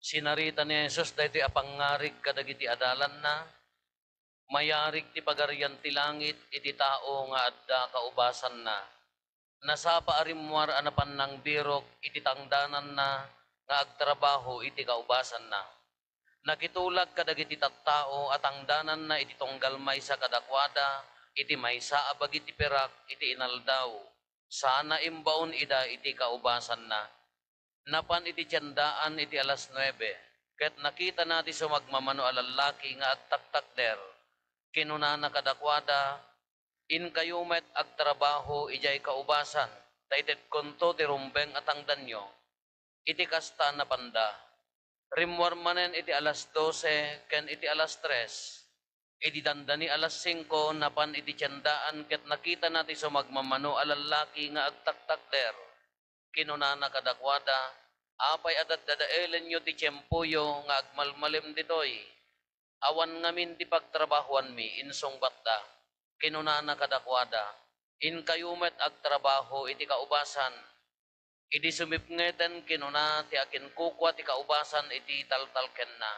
Sinarita ni Jesus daytoy apangarig kadagiti adalan na, mayarig ti pagarian ti langit iti tao nga adda kaubasan na. Nasapa arimwar anapan ng birok iti tangdanan na nga agtrabaho iti kaubasan na. Nakitulag kadagiti tattao at tangdanan na iti tunggal maysa kadakwada iti maysa abag iti perak iti inaldaw. Sana imbaon ida iti kaubasan na. Napan iti tiyandaan iti alas 9. Ket nakita nati sumagmamano alalaki nga agtaktak der. Kinunana kadakwada, in kayo met agtrabaho ijay kaubasan, taited konto ti rumbeng atang danyo, iti kasta na panda. Rimwar manen iti alas 12, ken iti alas 3, iti dandani alas 5, napan iti tiyandaan, ket nakita nati sumagmamano alalaki nga agtaktak der. Kinunana kadakwada, apay adat dadaelen nyo ti tiyempuyo nga agmalmalim ditoy. Awan ngamin ti pagtrabahuan mi, insong batta. Kinunana kadakwada, in kayumet agtrabaho iti kaubasan. Iti sumipngeten kinuna ti akin kukwa ti kaubasan iti taltalken na.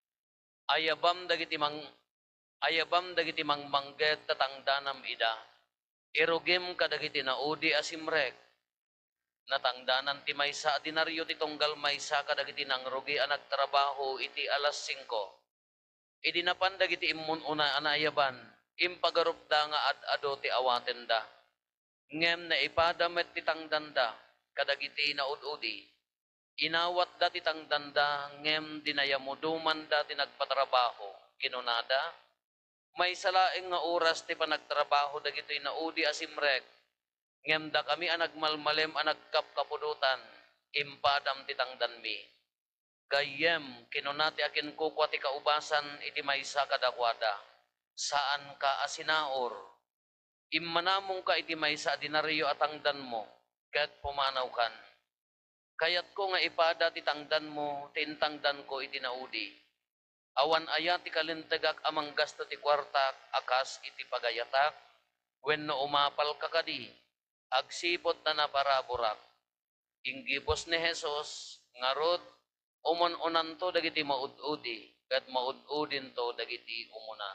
Ayabam dagiti mangmangget tatangdanam ida. Irugim kadagiti naudi asimrek. Natangdanan ti maysa dinaryo ti tunggal maysa kadagiti nangrugi anak trabaho iti alas 5. Idi napan dagiti immun una anayaban, impagarupda nga ad-ado ti awaten da. Ngem na ipadamet ti tangdanda kadagiti naududi. Inawat da ti tangdanda ngem dinayamuduman da ti nagpatrabaho. Kinunada, may salaeng nga oras ti panagtrabaho dagiti naudi asimrek. Ngem da kami anagmalmalem anagkapkapudutan, impadam ti tangdanmi. Gayem, kinunati akin kukwa ti kaubasan iti maysa kadakwada. Saan ka asinaor? Immanamong ka iti maysa dinaryo atangdan mo, ket pumanaw kan. Kayat ko nga ipada ti tangdan mo, tintangdan ko iti naudi. Awan aya ti kalintagak amang gasto ti kwartak, akas iti pagayatak, wenno umapal ka kadi, agsipot na naparaburak. Inggibos ni Jesus, ngarod, umon-unan to dagiti maud-udi, kat maud-udin to dagiti umuna.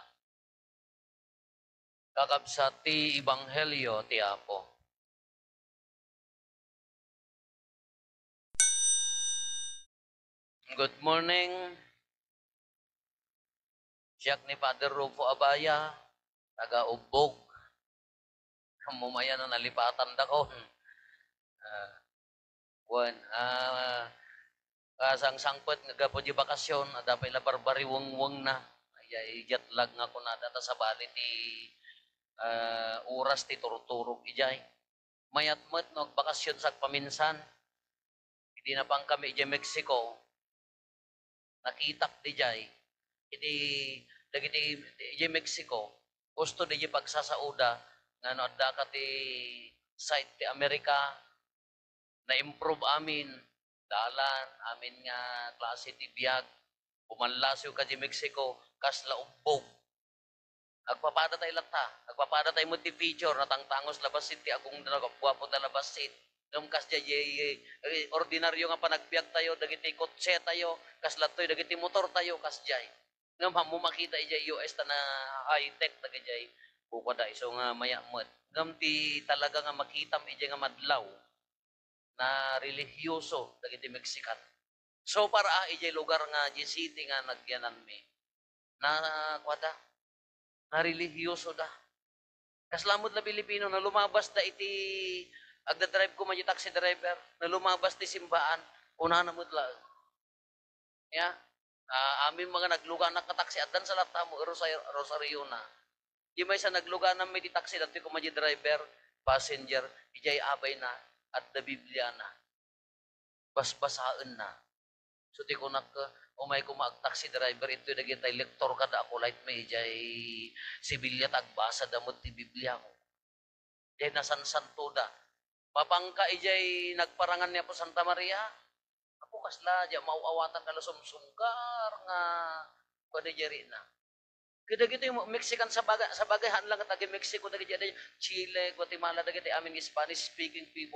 Kakabsat ti Ibanghelyo ti Apo. Good morning. Siyak ni Father Rufo Abaya, taga-Ubog. Kamumaya na nalipatan da ko. Kasang sangpet nga gapo di bakasyon, adapay la barbari wong na. Ay jet lag nga ko na data sa bali ti oras ti turturog ijay. Mayatmet no bakasyon sa paminsan. Hindi na pang kami ijay Mexico. Nakitak di jay. Hindi dagiti ijay Mexico. Gusto di jay pagsasauda nga no adda ka ti site ti Amerika na improve amin dalan amin nga klase ti biyag umanlasyo ka di Mexico kasla umbog agpapada tayo lata agpapada tayo mo ti feature na tangtangos labasit ti agong nagapwapo na labasit nung kas ordinaryo nga panagbiag tayo dagiti kotse tayo kasla toy dagiti motor tayo kas jay ngam mo makita ijay US ta na high tech dagiti kupada iso nga mayamot ngam ti talaga nga makitam ijay nga madlaw na religyoso dagiti Mexican. So para ijay lugar nga di city nga nagyanan mi. Na kwada na religyoso da. Kaslamod na Pilipino na lumabas da iti agda-drive ko man taxi driver na lumabas ti simbaan una na mudla. Ya. Amin mga nagluga na ka-taxi addan sa lata mo Rosario na. Di may sa nagluga na may di taxi dati ko man driver passenger ijay abay na at the Biblia na. Basbasaan na. So di ko umay ko mag-taxi driver ito nagitay lektor ka da ako light may jay sibilya tagbasa damot ti Biblia ko. Jay nasansan to da. Mapangka ijay nagparangan niya po Santa Maria. Ako kasla jay mauawatan kala sumsungkar nga pwede jari na. Kada gito yung Mexican sa bagay lang taga Mexico dagiti Chile, Guatemala dagiti amin Spanish speaking people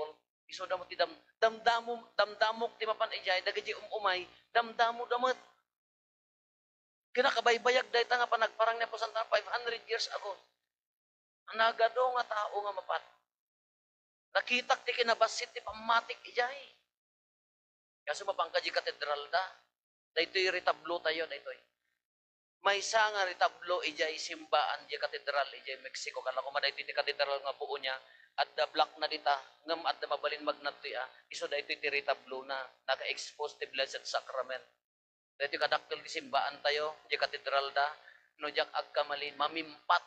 Iso damot ti damdamok ti mapan ijay dagiti umay damdamo damet. Kinakabaybayag dahi nga panagparang niya po sa 500 years ago. Anagado nga tao nga mapat. Nakitak ti kinabasit ti pamatik ijay. Kaso mapangka di katedral da. Daytoy retablo tayo daytoy. May isa nga retablo ijay simbaan di katedral ijay Mexico. Kala ko madaytoy ti katedral nga buo niya. At the black na dita, ngam at the mabalin magnatoy iso daytoy ti retablo na naka-expose ti Blessed Sacrament. Daytoy kadakkel ti simbaan tayo di katedral da. No jak agkamali mamimpat.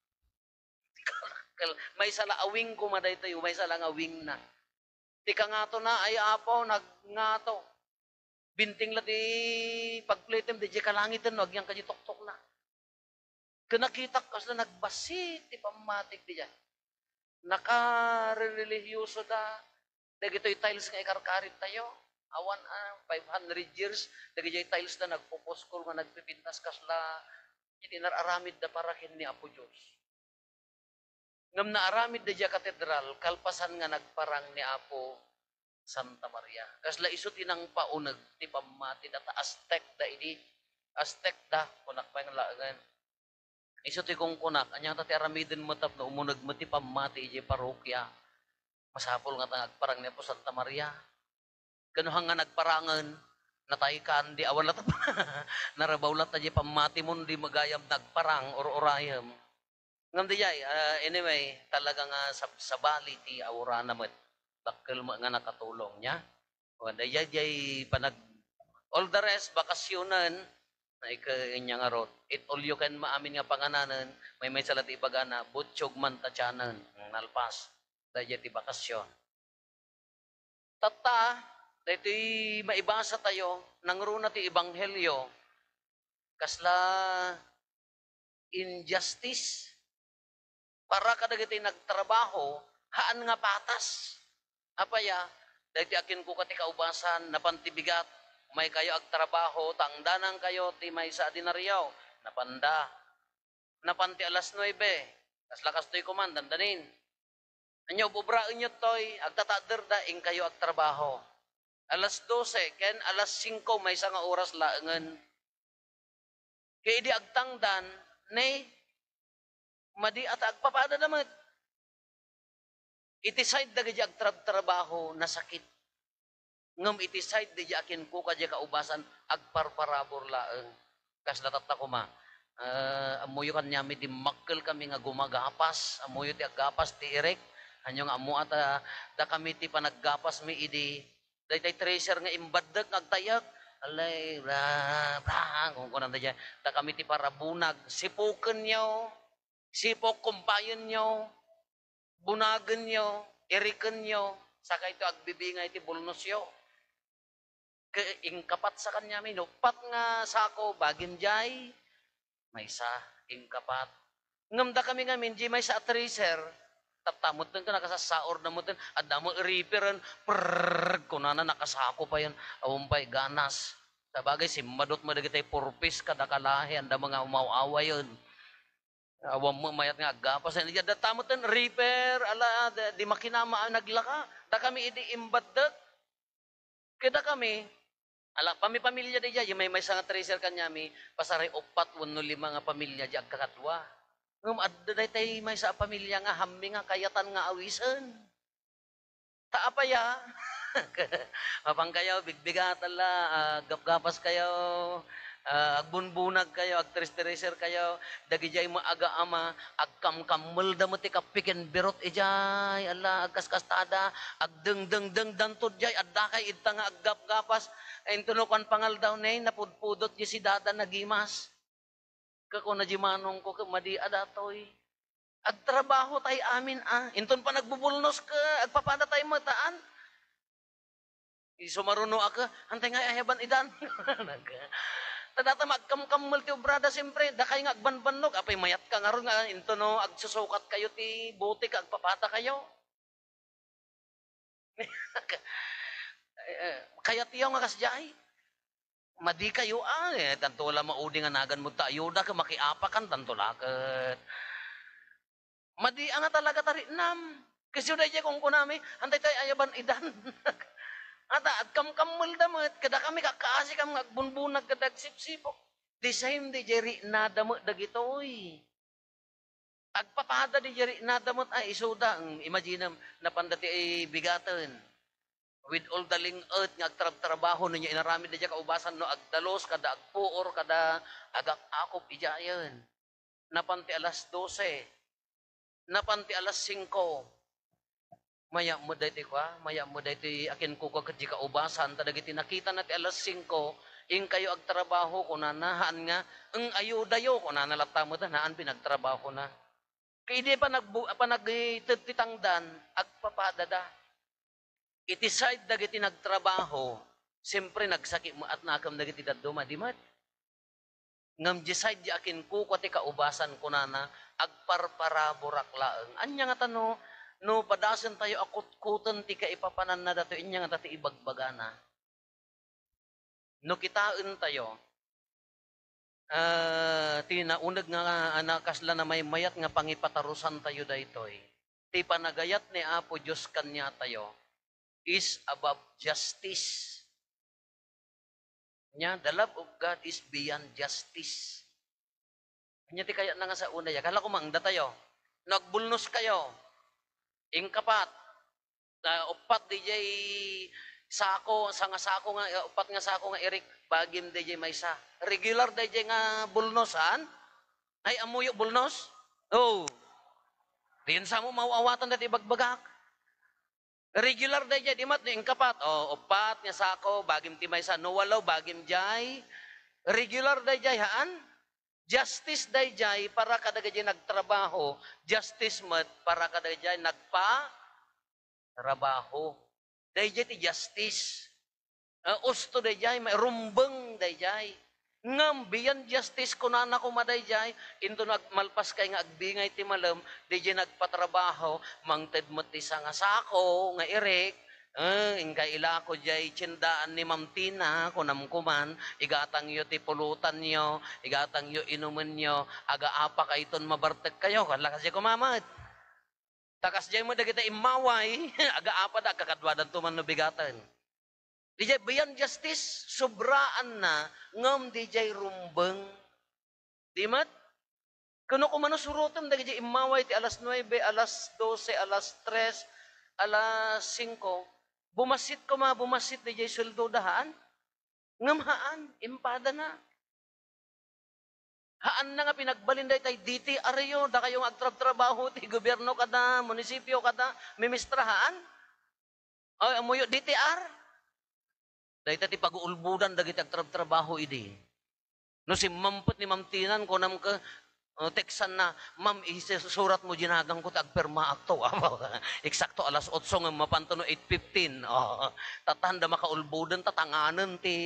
May sala awing ko maday tayo, may sala nga awing na. Tika nga to na, ay apaw, nagngato. Binting la di pagplitim, di kalangitan, wag yang kanyi tok-tok na. Kanakitak kas na nagbasit, di pamatik di dyan. Naka-religyoso da, dagito'y tiles nga ikarkarit tayo. Awan 500 years, dagito'y tiles na nagpuposkol, nga nagpipintas kasla, hindi nararamid da para ni Apo Diyos. Ngam naaramid da dya katedral, kalpasan nga nagparang ni Apo Santa Maria. Kasla iso tinang paunag, ti pamati data Aztec da idi. Aztec da, kunak pa yung lagan. Iso ti kong kunak, anyang tati aramidin mo tap na umunag mo ti pamati iji parokya. Masapol nga nagparang ni Apo Santa Maria. Ganuhang nga nagparangan, natay kan di awal latap. Narabaw lat iji pamati mo di magayam nagparang or orayam. Ngam di jay, anyway, talaga nga sabali ti aura naman. Bakil mo nga nakatulong niya. O di jay panag, all the rest, bakasyonan, na ikanya nga rot. It all you can maamin nga pangananan, may salat ibagana, butsyog man tatyanan, nalpas. Di jay ti bakasyon. Tata, dito'y maibasa tayo, nangruna ti Ebanghelyo, kasla injustice, para kadagiti nagtrabaho, haan nga patas. Apaya, dahil akin ko kati kaubasan, napantibigat, may kayo agtrabaho, tangdanang kayo, ti may sa dinaryaw, napanda. Napanti alas 9, kas lakas to'y kuman, dandanin. Anyo, bubraan nyo to'y, agtatader da, ing kayo agtrabaho. Alas 12, ken alas 5, may isang oras laangan. Kaya di agtangdan, ne, madi at agpapada naman. Itiside da gaya agtrabaho na sakit. Ngam itiside da akin ko kaya kaubasan agparparabor laeng. Kas natata ko ma. Amuyo kan nyami di makkel kami nga gumagapas. Amuyo ti agapas ti irek. Anyo nga amu ata da kami ti panaggapas mi idi. Daytay tracer nga imbaddag agtayag. Alay, kung kunan da dyan. Da kami ti parabunag. Sipuken nyo. Sipok kumpayon nyo, bunagan nyo, irikan nyo, saka ito agbibingay iti bulnos nyo. Ingkapat sa kanya, minupat nga sako, bagin jay, may sa ingkapat. Ngamda kami nga minji may sa tracer, tatamot din ka, nakasasaor na mo din, at damo riperan, prrrr, kunana nakasako pa yan, awampay ganas. Sabagay, simadot mo dagitay purpis, kadakalahi, anda mga umawawa yun. Awam mo mayat nga agapas na niya datamot ten repair ala di makinama naglaka da kami idi imbaddet kada kami ala pamilya di jay may nga tracer kanyami pasaray 4 wenno 5 nga pamilya di agkakatwa ngum adda tay may sa pamilya nga hammi nga kayatan nga awisen ta apaya mapang kayo bigbigat ala gapgapas kayo agbunbunag kayo, agtris-triser kayo, dagijay mo aga ama, agkamkammal da mo ti kapiken birot ijay, ala, agkaskastada, agdeng-deng-deng dantod jay, adda kay ita nga aggap-gapas, ay tunukan pangal daw na napudpudot di si dada nagimas. Kako na jimanong ko, madi adatoy. Agtrabaho tay amin inton pa nagbubulnos ka, agpapada tay mataan. Isumaruno ka, antay nga ayaban idan. Tadata magkamkammal ti obrada siyempre, da kayo nga agbanbanog, apay mayat ka nga ron nga, into no, agsusukat kayo ti buti ka, agpapata kayo. Kaya tiyaw nga kasjay, madi kayo tanto wala maudi nga nagan mo ta, ayuda ka makiapakan, tanto lakat. Madi nga talaga tarinam. Kasi uday kung kunami, antay tayo ayaban idan. At kam-kamul damat, kada kami kakaasi kam ngagbunbunag kadag sipsipok. The same di jeri na damat dagitoy. Agpapada di jeri na damat ay isuda. Imagine na pandati ay bigatan. With all the earth nga agtrabaho ninyo inarami na dyan kaubasan no agdalos, kada agpuor, kada agak akop ijayan. Napanti alas 12. Napanti alas 5. Maya mo daytoy maya mo daytoy akin ko kag di kaubasan tadagiti nakita nati alas 5 ing kayo agtrabaho ko na nahaan nga ang ayudayo ko na nalata mo naan pinagtrabaho na. Kay di pa nagtitangdan agpapadada. Iti side dagiti nagtrabaho, siyempre nagsaki mo at nakam dagiti daduma di mat. Ngam di side di akin ko ti kaubasan ko na agparpara burak-laeng. Anya nga tano no padasan tayo akut-kutan ti kaipapanan na dato inya nga dati ibagbagana. No kitaan tayo, tinaunag nga anakasla na may mayat nga pangipatarusan tayo daytoy. Ti panagayat ni Apo Diyos kanya tayo is above justice. Nya, the love of God is beyond justice. Nya ti kaya na nga sa una ya. Kala ko mangda tayo. Nagbulnos kayo. Ingkapat. Upat DJ sako, sanga sako nga, upat nga sako nga Eric, bagim DJ maysa. Regular DJ nga bulnosan. Ay, amuyo bulnos? Oh. Diyan sa mo mauawatan dati bagbagak. Regular DJ, di mat, ingkapat. Oh, upat nga sako, bagim ti maysa. No walaw, bagim jay. Regular DJ, haan? Justice dayjay para kadagay nagtrabaho, justice mat para kadagay nagpa-trabaho. Dayjay ti justice. Usto dayjay, may rumbeng dayjay. Ngam, biyan justice kunana ko madayjay, into nagmalpas kay nga agbingay ti malam, dayjay nagpatrabaho, mangted mo ti nga sako, nga Eric, ingkay ila ko jay tsindaan ni Ma'am Tina, kunamkuman, igatang yo ti pulutan nyo, igatang yo inuman nyo, aga-apa kaiton mabartag kayo, kala kasi kumamad. Takas jay mo dagita imaway, aga-apa da, kakadwadan tuman no bigatan. Dijay beyond justice, sobraan na, ngam dijay rumbeng. Di mat? Kuno kumano surutom, dagiti imaway ti alas 9, alas 12, alas 3, alas 5, bumasit ko bumasit ni Jay Suldo dahaan. Ngamhaan, impada na. Haan na nga pinagbalin dahi tayo, diti ariyo, da kayong agtrab-trabaho, ti gobyerno kada, munisipyo kada, mimistrahaan. Ay, amuyo, DTR. Dahi tayo ti pag-uulbudan, dagiti agtrab-trabaho idi. No si mampot ni Ma'am Tinan, kunam ka, teksan na, ma'am, isusurat mo ginagang ko tagperma akto. Eksakto alas 8 nga mapanto no 8:15. Tatanda makaulbudan, tatanganan ti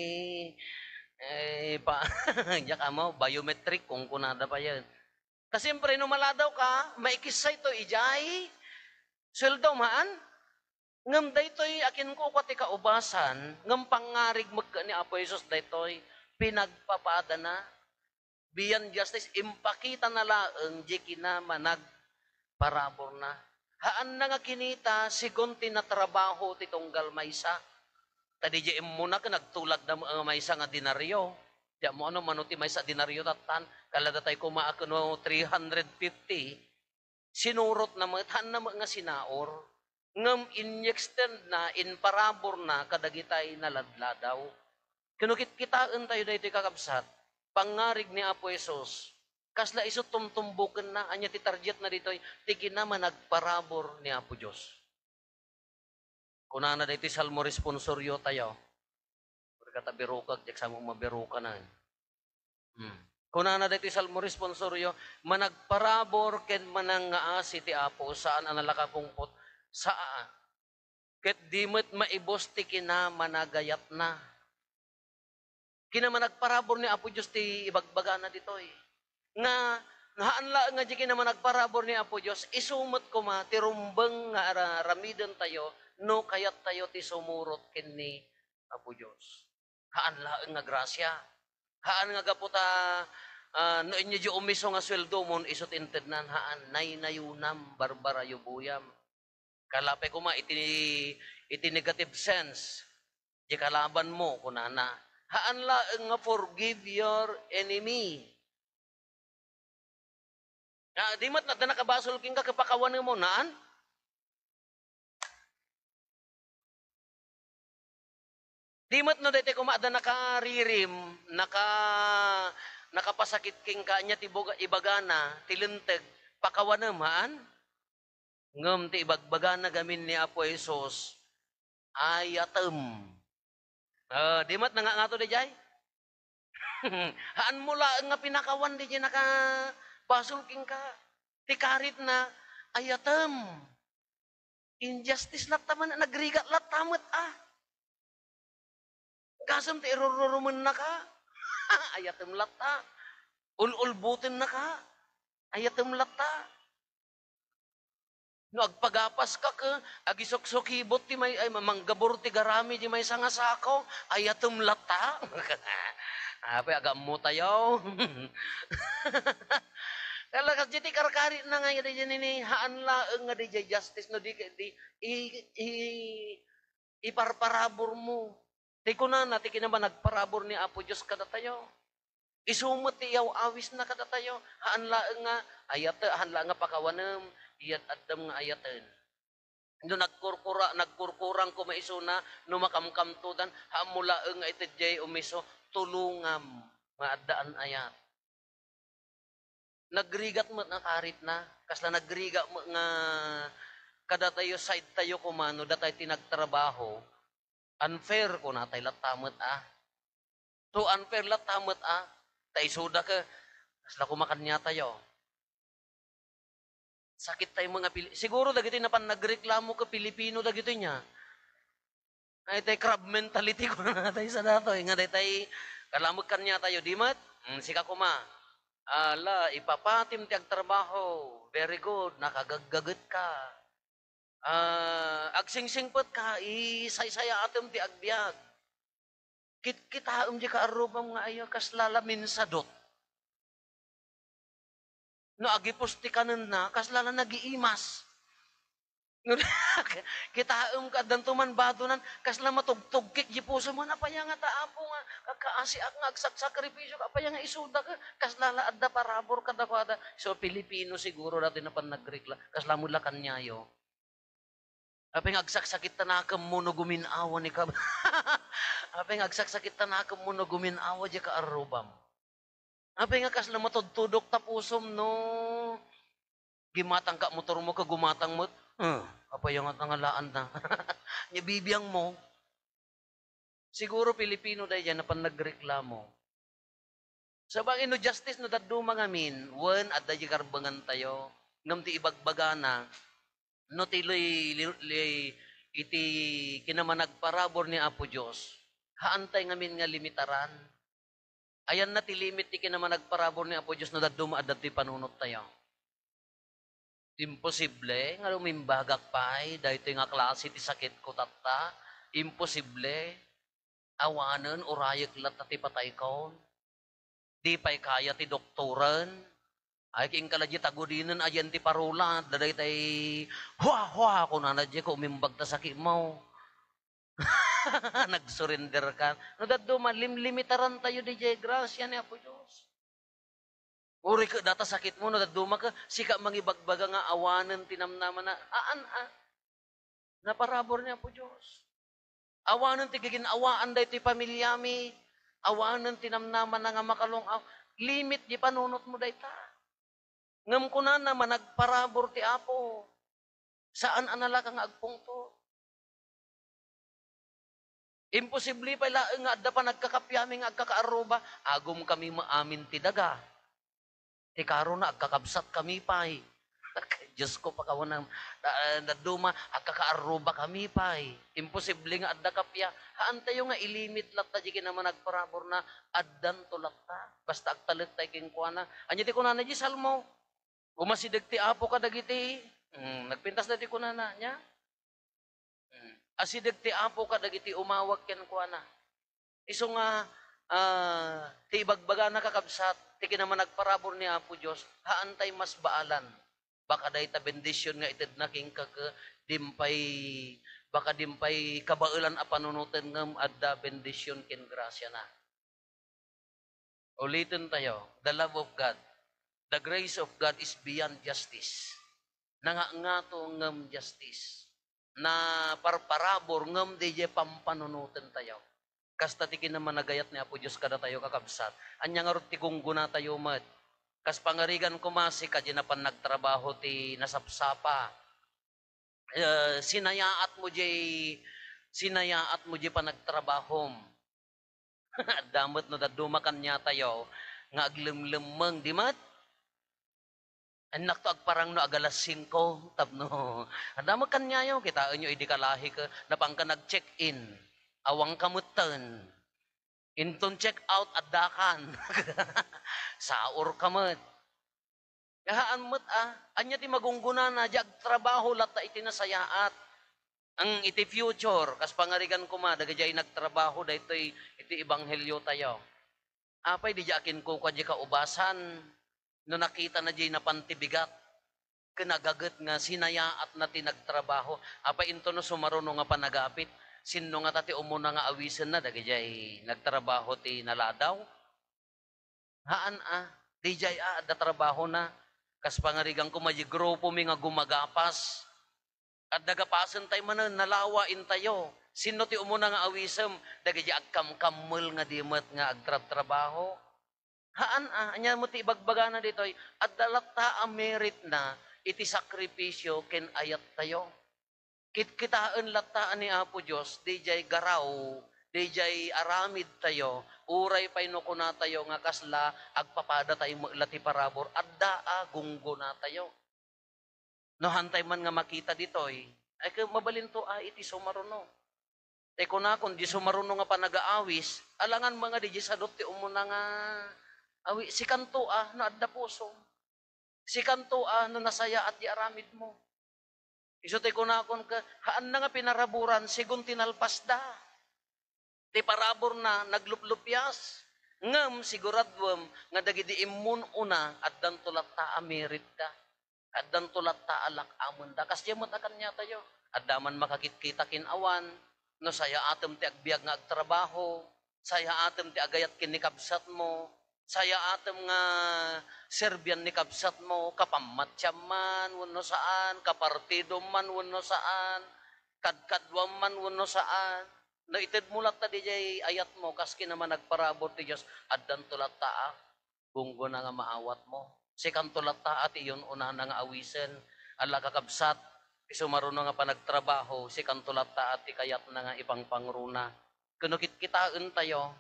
yak mo, biometric kung kunada pa yan. Kasi siyempre, numaladaw ka, maikisay to ijay, sweldo maan, ngam daytoy akin ko ti kaubasan, ngam pangarig magka ni Apo Jesus daytoy, pinagpapada na, beyond justice, impakita na laeng di kinamanag parabor na. Haan na nga kinita, sigunti na trabaho ti tunggal maysa. Tadi di muna ka nagtulag na maysa nga dinaryo. Di mo ano manuti maysa dinaryo tatan, kalada tayo kumaak no 350. Sinurot na matan na nga sinaor. Ngam in-extend na, in parabor na, kadagitay na ladladaw. Kinukit kitaan tayo dahito kakabsat, pangarig ni Apo Jesus, kasla iso tumtumbukan na, anya ti target na dito, tiki naman nagparabor ni Apo Diyos. Kuna na dito salmo responsoryo tayo, kata birukag, jak sa mong mabiruka na. Kuna na dito salmo responsoryo, managparabor ken manang nga si ti Apo, saan ang nalakapungpot, saan? Ket dimit maibos ti kinamanagayat na. Kinamanagparabor ni Apo Diyos ti ibagbaga na ditoy. Nga haanla nga di kinamanagparabor ni Apo Diyos, isumot ko ma, ti rumbeng nga ramiden tayo, no kayat tayo ti sumurot ken ni Apo Diyos. Haanla nga grasya. Haan nga gaputa, no inyo di umiso nga sweldo mon, isot intednan, haan, naynayunam, barbara yubuyam. Kalapay ko iti negative sense. Di kalaban mo, kunana. Haan laeng nga forgive your enemy. Di mat na nakabasol king ka kapakawan mo naan? Di mat na dete kumada nakaririm, nakapasakit king kanya ibagana, tilenteg, pakawan naman. Ngam ti ibagbagana gamin ni Apo Jesus, ayatem. Di mat na nga to di jay? Haan mula nga pinakawan di jay nakabasol king ka. Tikarit na ayatem. Injustice lat taman nagrigat lat tamat Kasam ti irururuman na ka. Ayatem lat ta. Ululbutin na ka. Ayatem lat ta. No agpagapas ka agisoksokibot ti may ay mamanggabor ti garami di may sangasako, ayatem lat ta. Ape agam mo tayo. Kala kasi ti karkari na nga di ni haan laeng nga di justice no di iparparabor mo. Ti kunan ti kinaman nagparabor ni Apo Dios kada tayo. Isumot ti yaw awis na kada tayo. Haan laeng nga haan laeng nga pakawanem iyat addam nga ayaten. No nagkurkurang ko maisuna no makamkamtudan haan mo laeng nga itedjay umiso tulungam nga addaan ayat. Nagrigat mo na karit na kasla nagriga mo nga kada tayo side tayo kumano datay tinagtrabaho unfair ko natay latamot to unfair latamot tay suda ka kasla kumakanya tayo sakit tayo mga siguro dagiti na pan nagreklamo ka Pilipino dagiti niya ay tay crab mentality ko na tayo sa dato nga tay kalamog kanya tayo di mat sika kuma ala ipapatim ti agtrabaho very good nakagaggaget ka agsingsingpot ka isaysaya atem ti agbiag kita di ka arubam nga ayo kaslala minsadot no agipusti kanen na kaslala nagiimas kita ka dantuman badunan kasla matugtugkik di puso mo na paya nga taapo nga kakaasi nga agsakripisyo kapaya nga isuda ka kasla adda parabor kada kada so Pilipino siguro natin na pan nagrekla kasla mula kanyayo apay nga agsaksakit tanakam mo no guminawa ni ka apay nga agsaksakit tanakam mo no guminawa di ka arubam apay nga kasla matudtudok tapusom no gimatang ka motor mo ka gumatang mo apay nga tangalaan na nya bibiyang mo siguro Pilipino dahil yan na pan nagreklamo sa bang ino justice no daddo mga min wen at dahi karbangan tayo ngam ti ibagbagana no ti iti kinaman nagparabor ni Apo Dios haantay ngamin nga limitaran ayan na ti limit ti kinaman nagparabor ni Apo Dios no daddo maadad ti panunot tayo imposible nga lumimbagak pay dahito nga klase ti sakit ko tatta imposible awanen urayek lat ti patay ko di pay kaya ti doktoran ay king kalajit agudinen ayan ti parula daday tay hua ko nanadje ko umimbag ta sakit mo nagsurrender ka no daddo malimlimitaran tayo di jay grasya ni Apo Dios uri ka data sakit mo no daddo ka sika mangibagbaga nga awanen tinamnaman na na parabor ni Apo Dios awanen ti giginawaan day ti pamilyami awanen tinamnaman na nga makalong limit di panunot mo day ta ngam ko na naman nagparabor ti Apo saan anala ka nga agpungto imposible pala nga adda pa nagkakapyami nga agkakaaruba agum kami maamin ti daga ti karon na agkakabsat kami pay Diyos ko pakawanang naduma agkakaaruba kami pay imposible nga adda kapya haan tayo nga ilimit latta di naman nagparabor na addan to latta basta agtalit tayo king kuana anya ti kunana di salmo umasidag ti Apo ka dagiti nagpintas na ti kunana nya asidag ti Apo ka dagiti umawag ken kuana iso nga ti ibagbaga nakakabsat ti kinaman nagparabor ni Apo Dios haantay mas baalan Baka day ta bendisyon nga ited na king kaka dimpay baka dimpay kabaulan a panunutan ngem adda bendisyon ken grasya na. Ulitin tayo, the love of God, the grace of God is beyond justice. Nangangato ngem justice. Na parparabor ngem DJ pampanunutan tayo. Kasta tikin naman nagayat ni Apo Diyos kada tayo kakabsat. Anya nga ti gungguna tayo mat. Kas pangarigan kumasi kadya na pan nagtrabaho ti nasapsapa. Sinayaat mo pa nagtrabahom. Damot no dadumakan niya tayo nga aglimlimeng di mat. Anak to agparang no agalas 5 tapno. Adamo kanyayo kita inyo idi kalahi ka napangka nag-check-in. Awang kamutan. Inton check out addakan. Saur kamet. Kahaan met anya ti magungguna na jag trabaho lata iti nasayaat. Ang iti future kas pangarigan ko ma dagajay nagtrabaho daytoy iti ebanghelyo tayo. Apay di jakin ko kadya kaubasan no nakita na jay napantibigat kinagagat nga sinayaat na ti nagtrabaho. Apay into no sumaruno nga panagapit. Sino nga tati umuna nga awisen na dagajay nagtrabaho ti naladaw. Haan di jay da trabaho na. Kas pangarigang ko maji grupo mi nga gumagapas. At dagapasan tayo manan nalawain tayo. Sino ti umuna nga awisem dagiti agkamkamel nga dimet nga agtrabaho. Haan anya mo ti ibagbagana ditoy at dalata a merit na iti sakripisyo ken ayat tayo. Kitaan lataan ni Apo Dios dijay garaw, dijay aramid tayo. Uray pay no kuna tayo nga kasla agpapada tayo lati parabor adda gunggo na tayo. No hantay man nga makita ditoy ay mabalin to iti sumaruno. Te kuna kun di sumaruno nga panagaawis alangan mga di sadot ti umuna nga awi si kanto no adda puso. Si kanto no nasaya at di aramid mo. Iso te kuna kun ka haan na nga pinaraburan sigun tinalpas da. Ti parabor na nagluplupyas. Ngem siguradwem nga dagiti immun una addan tulat ta amerit da. Addan tulat ta alak amon da. Kas yamot akan niya tayo. Addaman makakita kinawan. No saya atem ti agbiag nga agtrabaho. Saya atem ti agayat kin ni kabsat mo. Saya atem nga Serbian ni kabsat mo. Kapamatsyam man wano saan. Kapartido man wano saan. Kadkadwam man wano saan. No ited mulat ta dijay ayat mo kaski naman nagparabot ti Dios addan tulat ta gunggo na nga maawat mo. Sikan tulat ta at iyon una na nga awisen ala kakabsat isumaruno nga panagtrabaho sikan tulat ta at kayat na nga ipang pangruna. Kuno kitaan tayo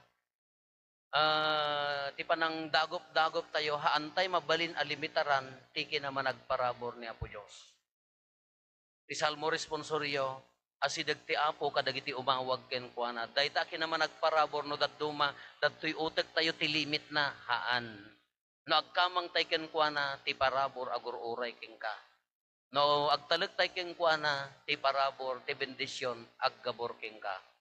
ti panang dagop-dagop tayo haantay mabalin alimitaran tiki naman nagparabor ni Apo Dios. Ti Salmo responsoryo asidag ti Apo kadagiti umawag ken kuana. Dayta kinaman nagparabor no dadduma dadtoy utek tayo ti limit na haan. No agkamang tay ken kuana ti parabor agur uray ken ka. No agtaleg tay ken kuana ti parabor ti bendisyon aggabor ken ka.